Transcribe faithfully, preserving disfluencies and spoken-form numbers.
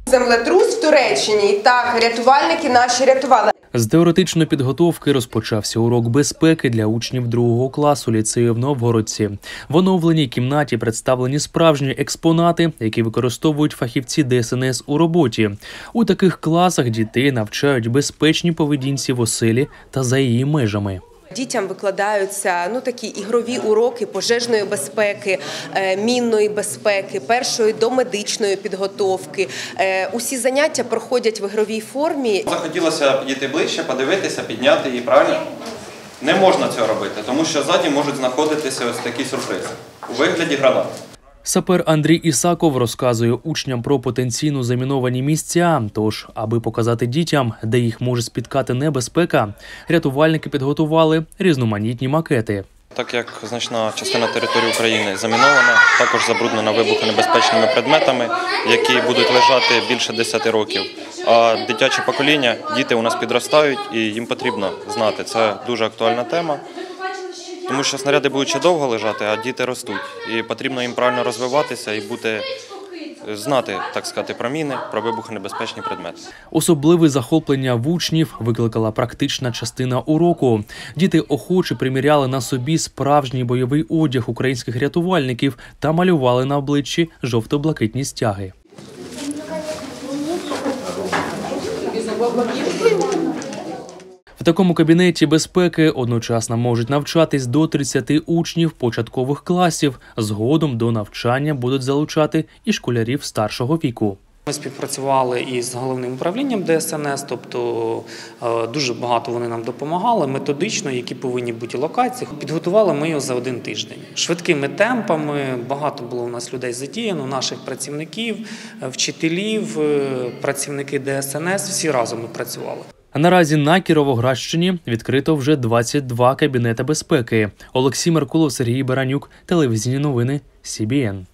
Землетрус в Туреччині. І так, рятувальники наші рятували. З теоретичної підготовки розпочався урок безпеки для учнів другого класу ліцею в Новгородці. В оновленій кімнаті представлені справжні експонати, які використовують фахівці Де Ес Ен Ес у роботі. У таких класах дітей навчають безпечній поведінці в оселі та за її межами. Дітям викладаються ну, такі ігрові уроки пожежної безпеки, мінної безпеки, першої домедичної підготовки. Усі заняття проходять в ігровій формі. Захотілося підійти ближче, подивитися, підняти її, правильно? Не можна цього робити, тому що ззаді можуть знаходитися ось такі сюрпризи у вигляді гранат. Сапер Андрій Ісаков розказує учням про потенційно заміновані місця. Тож, аби показати дітям, де їх може спіткати небезпека, рятувальники підготували різноманітні макети. Так як значна частина території України замінована, також забруднена вибухонебезпечними предметами, які будуть лежати більше десяти років. А дитяче покоління, діти у нас підростають і їм потрібно знати. Це дуже актуальна тема. Тому що снаряди будуть ще довго лежати, а діти ростуть. І потрібно їм правильно розвиватися і бути, знати, так сказати, про міни, про вибухонебезпечні предмети. Особливе захоплення в учнів викликала практична частина уроку. Діти охоче приміряли на собі справжній бойовий одяг українських рятувальників та малювали на обличчі жовто-блакитні стяги. В такому кабінеті безпеки одночасно можуть навчатись до тридцяти учнів початкових класів. Згодом до навчання будуть залучати і школярів старшого віку. Ми співпрацювали із головним управлінням Де Ес Ен Ес, тобто дуже багато вони нам допомагали методично, які повинні бути локації. Підготували ми його за один тиждень. Швидкими темпами, багато було у нас людей задіяно, наших працівників, вчителів, працівники Де Ес Ен Ес, всі разом ми працювали. А наразі на Кіровоградщині відкрито вже двадцять два кабінети безпеки. Олексій Меркулов, Сергій Баранюк, телевізійні новини Сі Бі Ен.